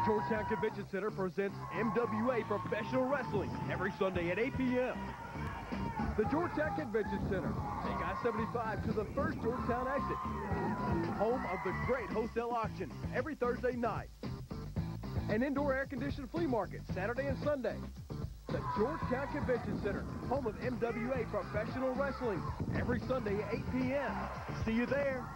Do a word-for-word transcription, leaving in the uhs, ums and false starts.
Georgetown Convention Center presents M W A Professional Wrestling every Sunday at eight p m The Georgetown Convention Center. Take I seventy-five to the first Georgetown exit. Home of the great wholesale auction every Thursday night. An indoor air-conditioned flea market Saturday and Sunday. The Georgetown Convention Center, home of M W A Professional Wrestling every Sunday at eight p m See you there.